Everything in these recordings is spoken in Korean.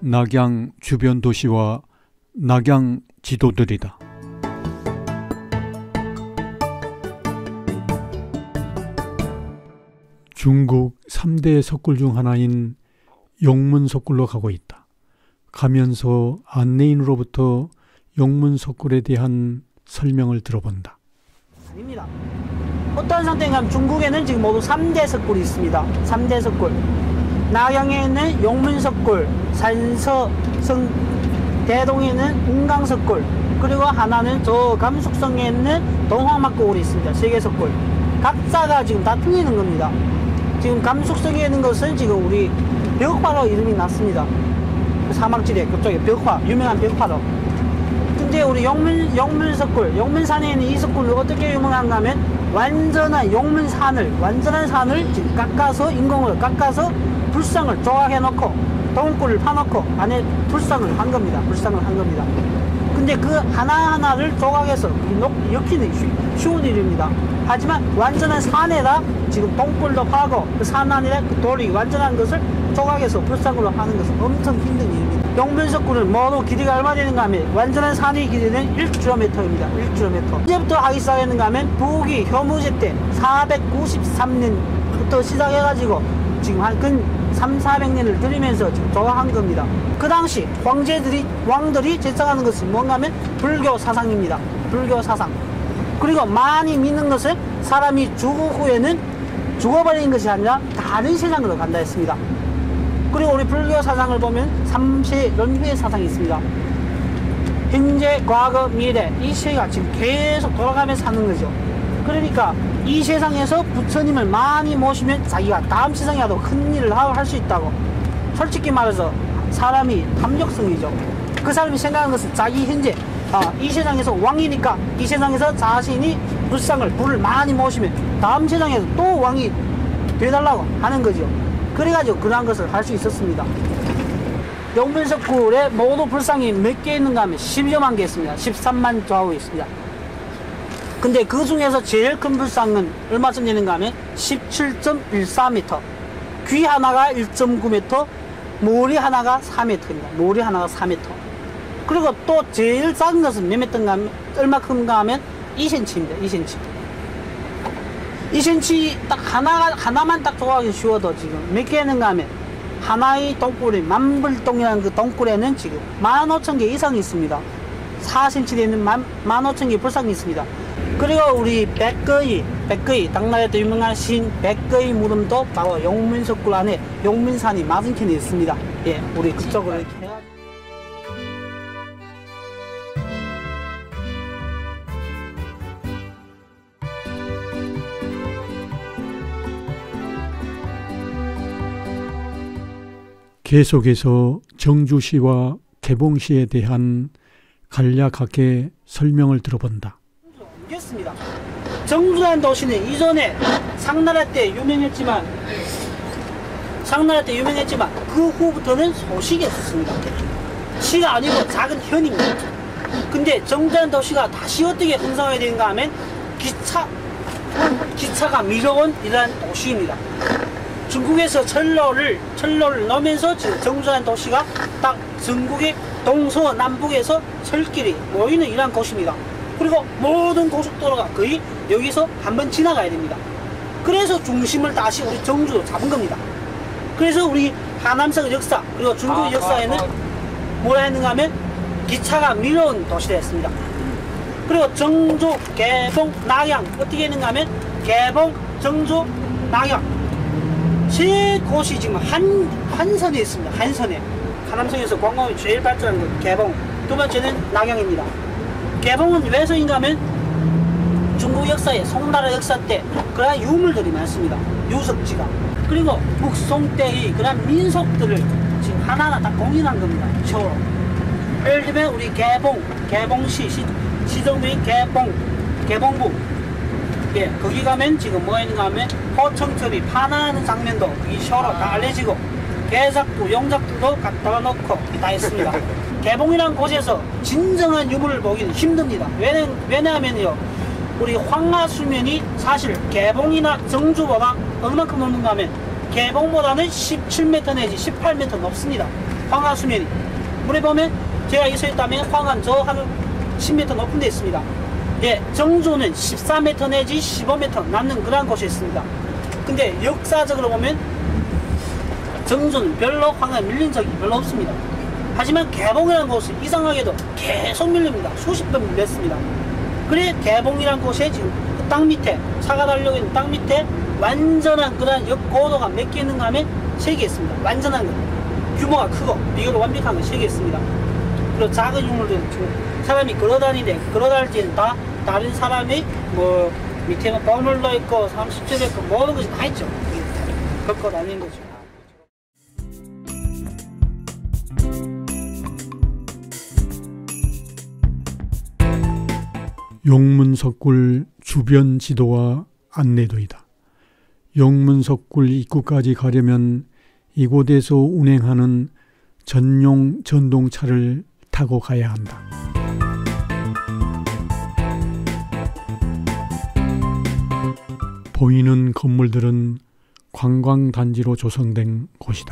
낙양 주변 도시와 낙양 지도들이다. 중국 3대 석굴 중 하나인 용문석굴로 가고 있다. 가면서 안내인으로부터 용문석굴에 대한 설명을 들어본다. 아닙니다. 어떤 상태에 가면 중국에는 지금 모두 3대 석굴이 있습니다. 3대 석굴. 낙양에 있는 용문석굴, 산서성, 대동에는 운강석굴, 그리고 하나는 저 감숙성에 있는 동황막골이 있습니다. 3개 석굴. 각자가 지금 다 틀리는 겁니다. 지금 감숙성에 있는 것은 지금 우리 벽화로 이름이 났습니다. 사막지대 그쪽에 벽화, 유명한 벽화로. 근데 우리 용문석굴, 용문산에 있는 이 석굴을 어떻게 유명한가 하면 완전한 완전한 산을 지금 깎아서, 인공으로 깎아서 불상을 조각해 놓고 동굴을 파놓고 안에 불상을 한 겁니다. 근데 그 하나하나를 조각해서 엮기는 쉬운 일입니다. 하지만 완전한 산에다 지금 동굴도 파고 그 산 안에 그 돌이 완전한 것을 조각해서 불상으로 하는 것은 엄청 힘든 일입니다. 용문석굴은 모두 길이가 얼마 되는가 하면 완전한 산의 길이는 1km입니다. 1km. 언제부터 하기 시작했는가 하면 부귀 효무제 때 493년부터 시작해가지고 지금 한 근 300~400년을 들이면서 지금 조각한 겁니다. 그 당시 왕들이 제작하는 것은 뭔가 하면 불교 사상입니다. 불교 사상. 그리고 많이 믿는 것은 사람이 죽은 후에는 죽어버리는 것이 아니라 다른 세상으로 간다 했습니다. 그리고 우리 불교 사상을 보면 3세輪迴의 사상이 있습니다. 현재, 과거, 미래 이 세가 지금 계속 돌아가면서 사는 거죠. 그러니까 이 세상에서 부처님을 많이 모시면 자기가 다음 세상에 가도 큰 일을 할 수 있다고. 솔직히 말해서 사람이 탐욕성이죠. 그 사람이 생각하는 것은 자기 현재 이 세상에서 왕이니까 이 세상에서 자신이 불을 많이 모시면 다음 세상에서 또 왕이 되달라고 하는 거죠. 그래가지고 그러한 것을 할 수 있었습니다. 용문석굴에 모두 불상이 몇 개 있는가 하면 12만 개 있습니다. 13만 좌우 있습니다. 근데 그 중에서 제일 큰 불상은 얼마쯤 되는가 하면 17.14m, 귀 하나가 1.9m, 모리 하나가 4m입니다. 모리 하나가 4m. 그리고 또 제일 작은 것은 몇 m인가 하면, 얼마큼가 하면 2cm입니다. 2cm. 2cm 딱 하나만 딱 조각하기 쉬워도 지금 몇 개는가 하면 하나의 동굴이 만불동이라는 그 동굴에는 지금 15,000개 이상이 있습니다. 4cm 되는 15,000개 불상이 있습니다. 그리고 우리 백거이, 당나라에도 유명한 신 백거이 무덤도 바로 용문석굴 안에 용문산이 맞은편에 있습니다. 예, 우리 그쪽으로 이렇게 해가지고. 계속해서 정주시와 개봉시에 대한 간략하게 설명을 들어본다. 옮겼습니다. 정주라는 도시는 이전에 상나라 때 유명했지만 그 후부터는 소식이 없었습니다. 시가 아니고 작은 현입니다. 근데 정주라는 도시가 다시 어떻게 형성하게 되는가 하면 기차가 밀어온 이러한 도시입니다. 중국에서 철로를 넣으면서 지금 정주라는 도시가 딱 전국의 동서남북에서 철길이 모이는 이러한 곳입니다. 그리고 모든 고속도로가 거의 여기서 한번 지나가야 됩니다. 그래서 중심을 다시 우리 정주로 잡은 겁니다. 그래서 우리 하남성 역사 그리고 중국의 역사에는 뭐라 했는가 하면 기차가 밀어온 도시라 했습니다. 그리고 정주, 개봉, 낙양 어떻게 했는가 하면 개봉, 정주, 낙양 세 곳이 지금 한 선에 있습니다. 한 선에. 하남성에서 관광이 제일 발전한 것 개봉, 두 번째는 낙양입니다. 개봉은 왜 서인가 하면 중국 역사에 송나라 역사 때 그러한 유물들이 많습니다. 유적지가. 그리고 북송 때의 그러한 민속들을 지금 하나하나 다 공인한 겁니다. 쇼로. 예를 들면 우리 개봉시 시정부인 개봉부. 예, 거기 가면 지금 뭐 있는가 하면 호청첩이 판화하는 장면도 이 쇼로 다 알려지고 개작도 용작들도 갖다가 놓고 다 있습니다. 개봉이라는 곳에서 진정한 유물을 보기는 힘듭니다. 왜냐하면요, 우리 황하수면이 사실 개봉이나 정주보다 얼마큼 높는가 하면 개봉보다는 17m 내지 18m 높습니다. 황하 수면이. 물에 보면 제가 이 서 있다면 황하는 저 한 10m 높은 데 있습니다. 예, 정조는 14m 내지 15m 남는 그러한 곳에 있습니다. 근데 역사적으로 보면 정조는 별로 황하에 밀린 적이 별로 없습니다. 하지만 개봉이라는 곳은 이상하게도 계속 밀립니다. 수십 번 밀렸습니다. 그래 개봉이라는 곳에 지금 그 땅 밑에 차가 달려고 있는 땅 밑에 완전한 그런 역고도가 몇 개 있는가 하면 3개 있습니다. 완전한 거. 규모가 크고 비교도 완벽한 거 3개 있습니다. 그리고 작은 유물들은 지금 사람이 걸어다니는데 걸어다닐 때는 다 다른 사람이 뭐 밑에는 보물도 있고 30조 있고 모든 것이 다 있죠. 걷고 다니는 거죠. 용문석굴 주변 지도와 안내도이다. 용문석굴 입구까지 가려면 이곳에서 운행하는 전용 전동차를 타고 가야 한다. 보이는 건물들은 관광단지로 조성된 곳이다.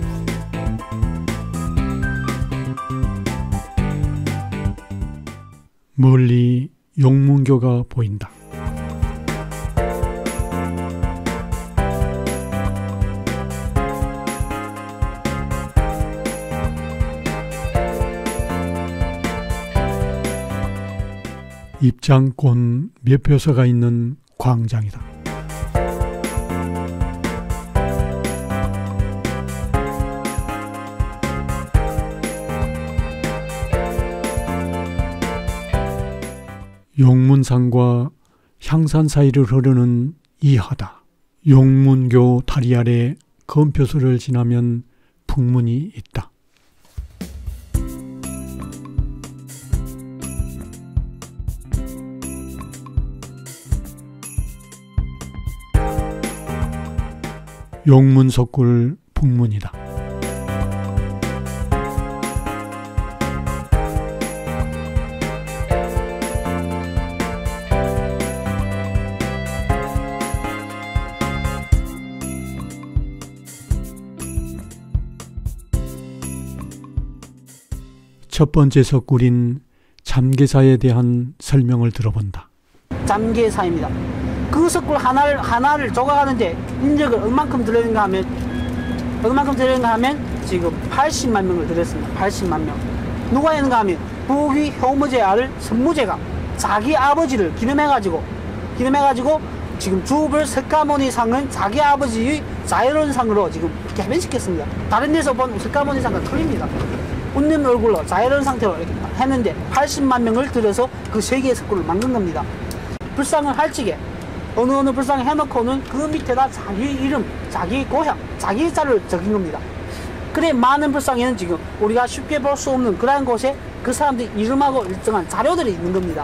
멀리 용문교가 보인다. 입장권 몇 표서가 있는 광장이다. 용문산과 향산 사이를 흐르는 이하다. 용문교 다리 아래 검표소를 지나면 북문이 있다. 용문석굴 북문이다. 첫 번째 석굴인 잠계사에 대한 설명을 들어본다. 잠계사입니다. 그 석굴 하나를 조각하는데 인력을 얼만큼 들였는가 하면 지금 80만 명을 들였습니다. 80만 명. 누가 했는가 하면 부귀 효무제 아를 선무제가 자기 아버지를 기념해가지고 지금 주불 석가모니상은 자기 아버지의 자연원상으로 지금 개변시켰습니다. 다른 데서 본 석가모니상과 틀립니다. 웃는 얼굴로 자연원 상태로 이렇게 했는데 80만 명을 들여서 그 세 개의 석굴을 만든 겁니다. 불상을 할 적에 어느 불상을 해놓고는 그 밑에다 자기 이름, 자기 고향, 자기 자를 적인 겁니다. 그래 많은 불상에는 지금 우리가 쉽게 볼 수 없는 그러한 곳에 그 사람들의 이름하고 일정한 자료들이 있는 겁니다.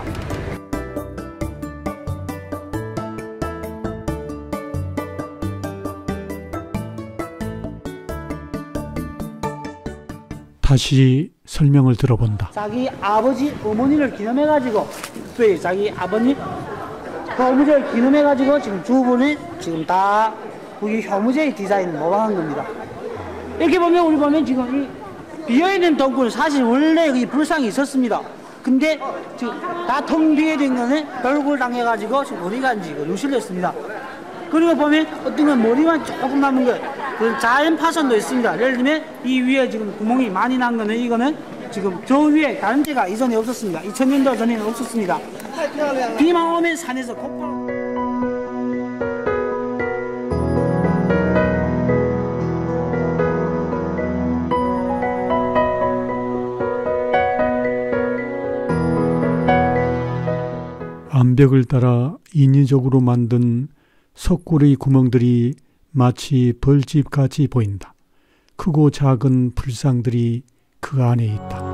다시 설명을 들어본다. 자기 아버지, 어머니를 기념해가지고 또 자기 아버님, 효무제를 기념해가지고 지금 주부는 지금 다 우리 효무제의 디자인을 모방한 겁니다. 이렇게 보면 우리 보면 지금 이 비어있는 동굴 사실 원래 이 불상이 있었습니다. 근데 지금 다 텅 비게 된 거는 별굴 당해가지고 지금 머리가 이제 누실렸습니다. 그리고 보면 어떤 건 머리만 조금 남은 거, 그 자연 파손도 있습니다. 예를 들면 이 위에 지금 구멍이 많이 난 거는 이거는 지금 저 위에 다른 데가 이전에 없었습니다. 2000년도 전에는 없었습니다. 비만 오면 산에서 곧바로 암벽을 따라 인위적으로 만든 석굴의 구멍들이 마치 벌집같이 보인다. 크고 작은 불상들이 그 안에 있다.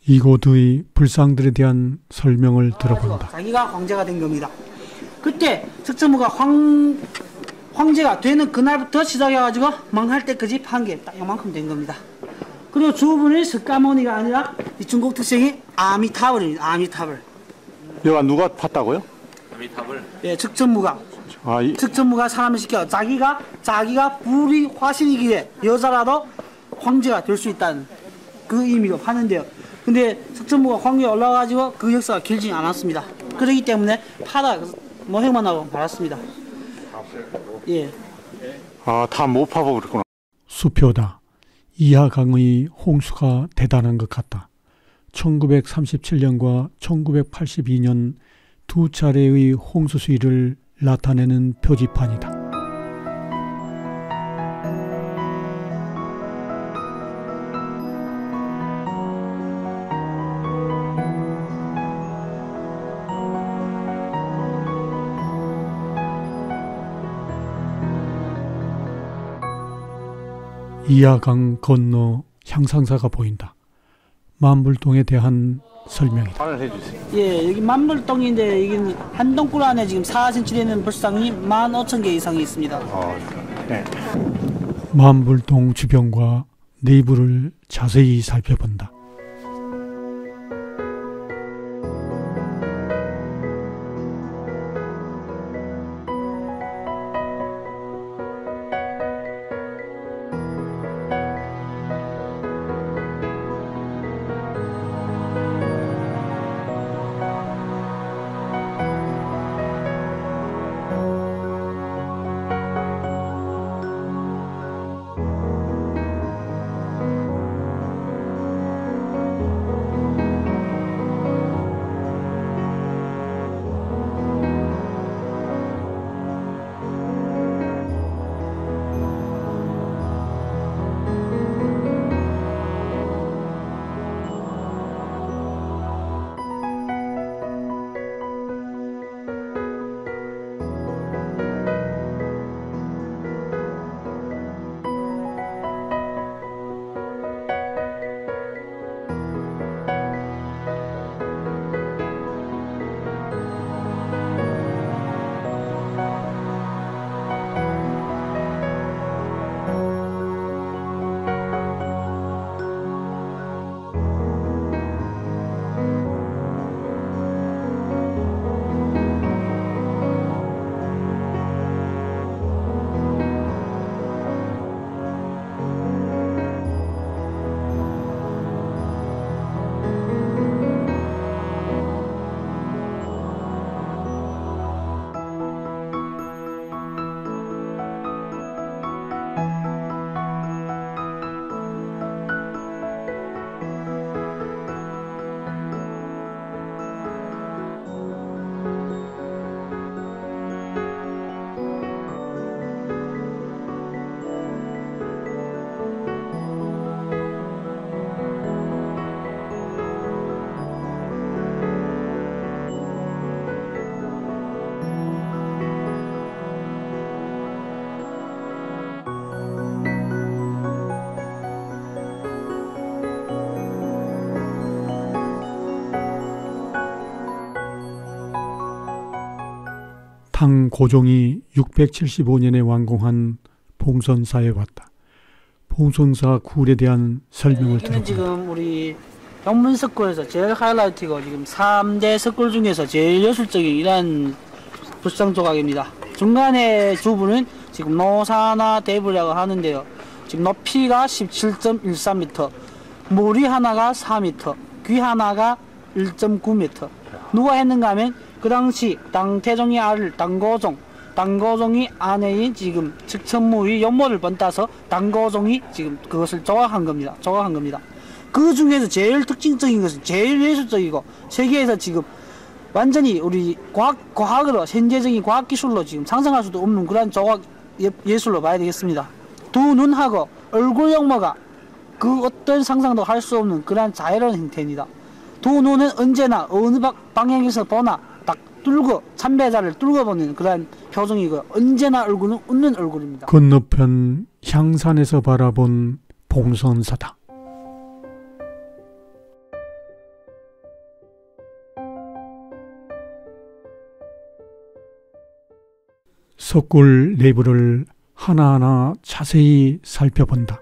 이곳의 불상들에 대한 설명을 들어본다. 자기가 황제가 된 겁니다. 그때 석천무가 황제가 되는 그날부터 시작해가지고 망할 때까지 판 게 딱 요만큼 된 겁니다. 그리고 주분이 석가모니가 아니라 이 중국 특성이 아미타불입니다. 아미타불. 여가 누가 팠다고요? 아미타불. 예, 석천무가. 석천무가 사람을 시켜 자기가 불이 화신이기에 여자라도 황제가 될 수 있다는 그 의미로 파는데요. 근데 석천무가 황제에 올라가가지고 그 역사가 길지 않았습니다. 그렇기 때문에 파다 모형만 하고 말았습니다. 예. 다 못 파고 그랬구나. 수표다. 이하강의 홍수가 대단한 것 같다. 1937년과 1982년 두 차례의 홍수 수위를 나타내는 표지판이다. 이하강 건너 향상사가 보인다. 만불동에 대한 설명이다. 말을 해주세요. 예, 여기 만불동인데 여기는 한 동굴 안에 지금 4cm 되는 불상이 15,000개 이상이 있습니다. 네. 만불동 주변과 내부를 자세히 살펴본다. 탕고종이 675년에 완공한 봉선사에 왔다. 봉선사 굴에 대한 설명을 들어본다. 지금 우리 영문석굴에서 제일 하이라이트고 지금 3대 석굴 중에서 제일 예술적인 이런 불상 조각입니다. 중간에 주부는 지금 노사나 대부라고 하는데요. 지금 높이가 17.13m, 머리 하나가 4m, 귀 하나가 1.9m. 누가 했는가 하면 그 당시 당태종의 아들 당고종이 아내인 지금 석천무의 연모를 번따서 당고종이 지금 그것을 조각한 겁니다. 그 중에서 제일 특징적인 것은 제일 예술적이고 세계에서 지금 완전히 우리 과학으로 현재적인 과학기술로 지금 상상할 수도 없는 그런 조각 예술로 봐야 되겠습니다. 두 눈하고 얼굴 용모가 그 어떤 상상도 할 수 없는 그런 자유로운 형태입니다. 두 눈은 언제나 어느 방향에서 보나 딱 뚫고 참배자를 뚫고 보는 그런 표정이고 언제나 얼굴은 웃는 얼굴입니다. 건너편 향산에서 바라본 봉선사다. 석굴 내부를 하나하나 자세히 살펴본다.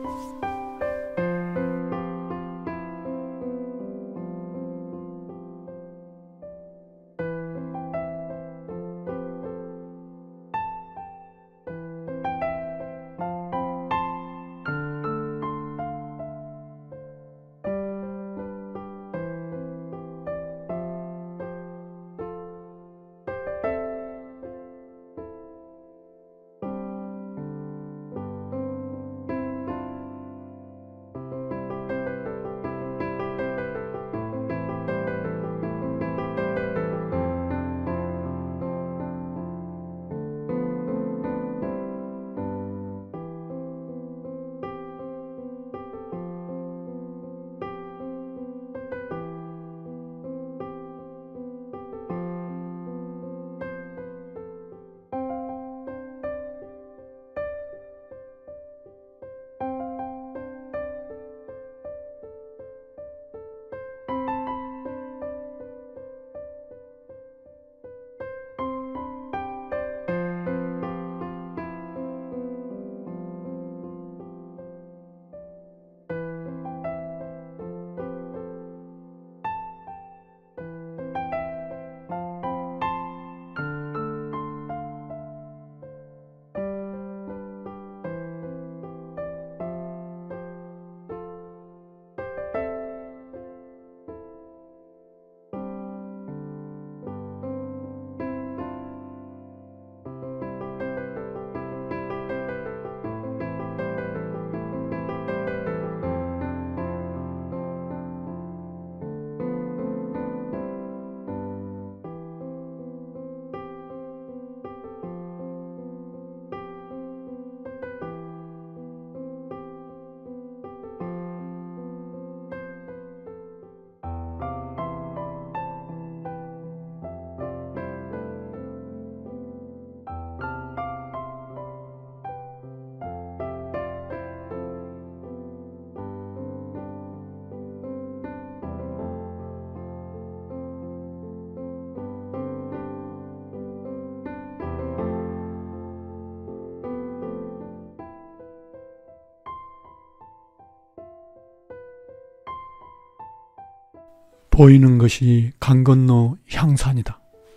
보이는 것이 강 건너 향산이다.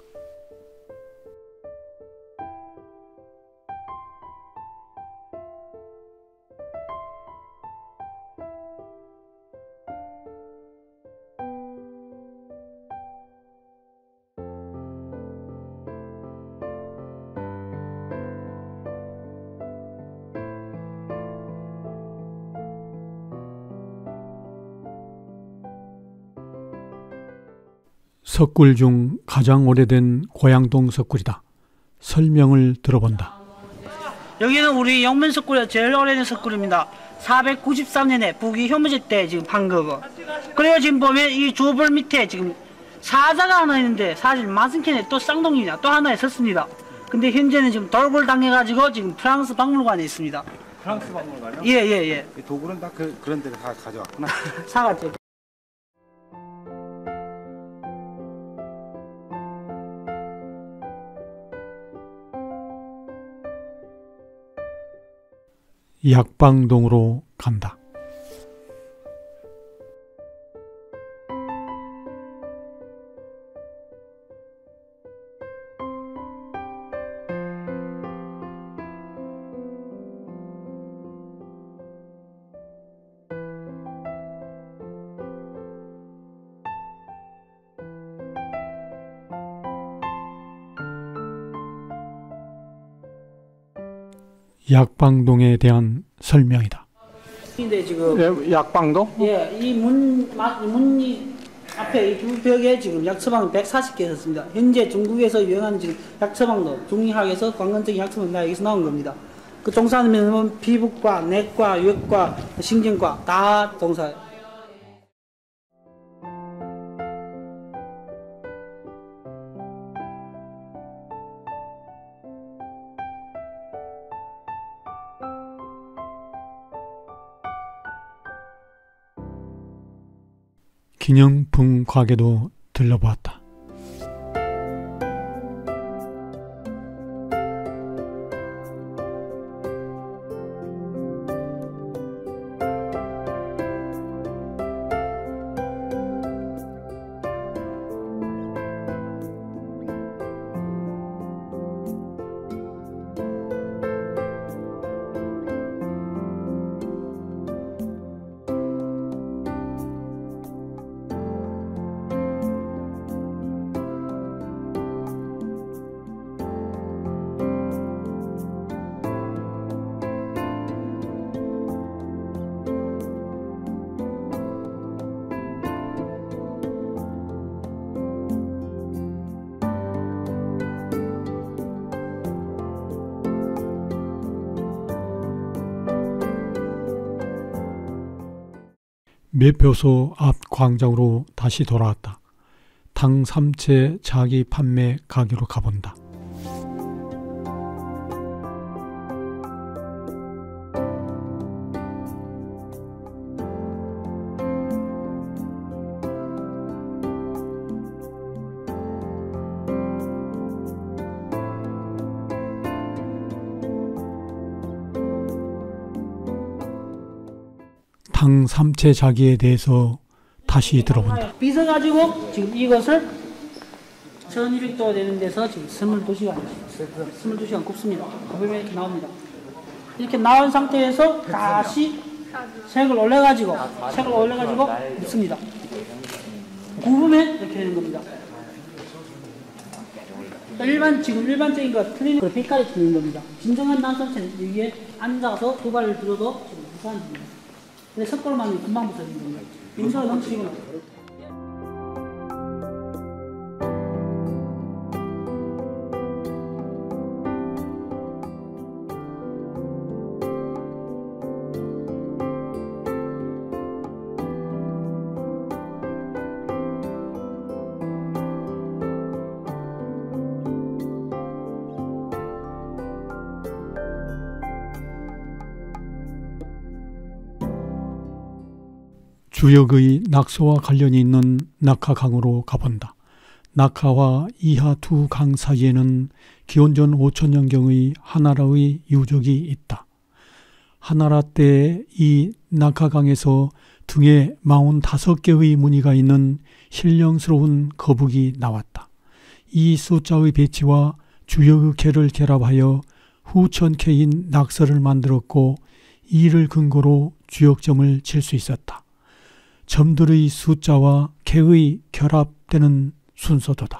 석굴 중 가장 오래된 고양동 석굴이다. 설명을 들어본다. 여기는 우리 영문 석굴의 제일 오래된 석굴입니다. 493년에 북이 효무제 때 지금 판 거고. 그리고 지금 보면 이 주벌 밑에 지금 사자가 하나 있는데 사실 마승캔에 또 쌍둥이냐 또 하나 있었습니다. 근데 현재는 지금 돌골 당해가지고 지금 프랑스 박물관에 있습니다. 프랑스 박물관이요? 예. 도구는 다 그런 데를 다 가져왔구나. 사갔죠. 약방동으로 간다. 약방동에 대한 설명이다. 근데 지금 약방동? 예, 이 문이 앞에 이 두 벽에 지금 약처방 140개 있었습니다. 현재 중국에서 유행하는 지금 약처방도 중의학에서 관건적인 약처방 다 여기서 나온 겁니다. 그 종사하면 피부과, 내과, 유액과, 신경과 다 종사해요. 기념품 가게도 들러보았다. 매표소 앞 광장으로 다시 돌아왔다. 당 삼채 자기 판매 가게로 가본다. 당 삼채 자기에 대해서 다시 들어본다. 빚어가지고 지금 이것을 1200도가 되는 데서 지금 22시간, 22시간 굽습니다. 굽으면 이렇게 나옵니다. 이렇게 나온 상태에서 다시 색을 올려가지고 굽습니다. 굽으면 이렇게 되는 겁니다. 일반적인 거 틀린 거 빛깔이 틀린 겁니다. 진정한 난삼채는 여기에 앉아서 두 발을 들어도 지금 무사한 겁니다. 근데 석고로만 금방 부서지는 겁니다. 인사가 넘치거나. 주역의 낙서와 관련이 있는 낙하강으로 가본다. 낙하와 이하 두 강 사이에는 기원전 5000년경의 하나라의 유적이 있다. 하나라 때 이 낙하강에서 등에 45개의 무늬가 있는 신령스러운 거북이 나왔다. 이 숫자의 배치와 주역의 개를 결합하여 후천캐인 낙서를 만들었고 이를 근거로 주역점을 칠 수 있었다. 점들의 숫자와 개의 결합되는 순서도다.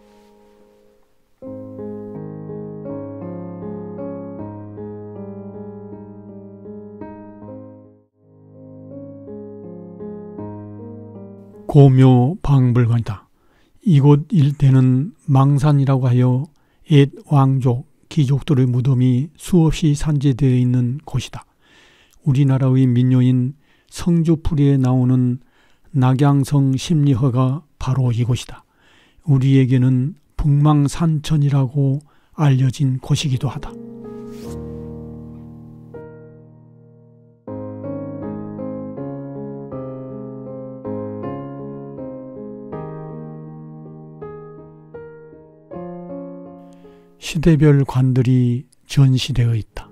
고묘 박물관이다. 이곳 일대는 망산이라고 하여 옛 왕족, 귀족들의 무덤이 수없이 산재되어 있는 곳이다. 우리나라의 민요인 성주풀이에 나오는 낙양성 심리허가 바로 이곳이다. 우리에게는 북망산천이라고 알려진 곳이기도 하다. 시대별 관들이 전시되어 있다.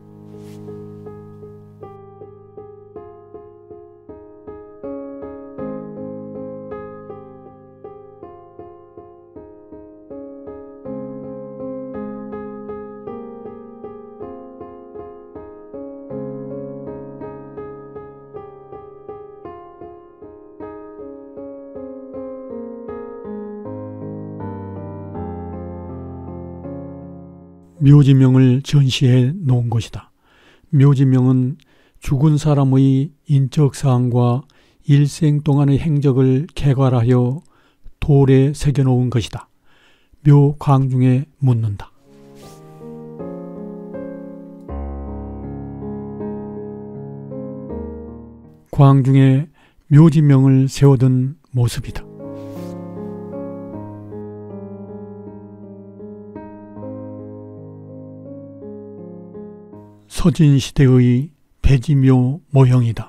묘지명을 전시해 놓은 것이다. 묘지명은 죽은 사람의 인적사항과 일생 동안의 행적을 개괄하여 돌에 새겨놓은 것이다. 묘 광중에 묻는다. 광중에 묘지명을 세워둔 모습이다. 서진시대의 배지묘 모형이다.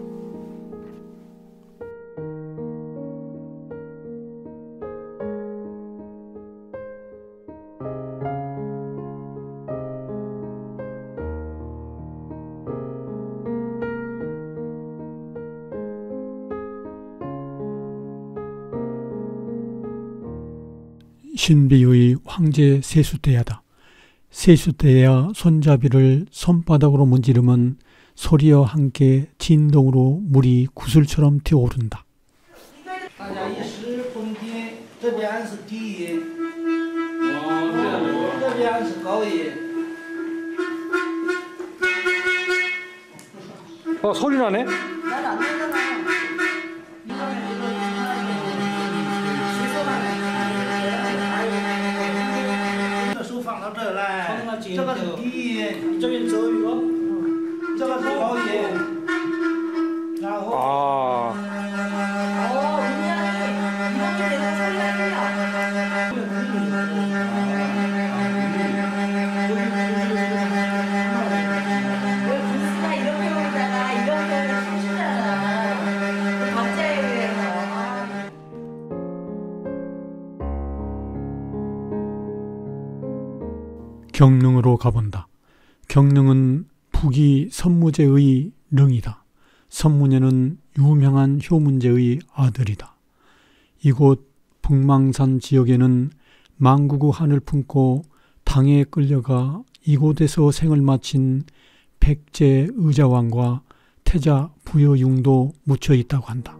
신비의 황제 세수대야다. 세수대야 손잡이를 손바닥으로 문지르면 소리와 함께 진동으로 물이 구슬처럼 튀어오른다. 소리 나네? 아. 경릉으로 가본다. 경릉은 북이 선무제의 릉이다. 선무제는 유명한 효문제의 아들이다. 이곳 북망산 지역에는 망구구 한을 품고 당에 끌려가 이곳에서 생을 마친 백제 의자왕과 태자 부여융도 묻혀 있다고 한다.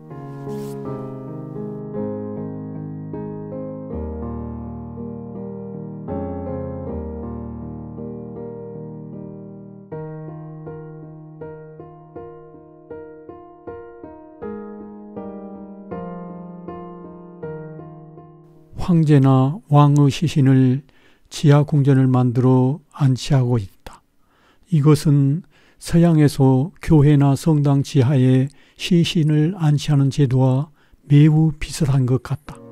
황제나 왕의 시신을 지하 궁전을 만들어 안치하고 있다. 이것은 서양에서 교회나 성당 지하에 시신을 안치하는 제도와 매우 비슷한 것 같다.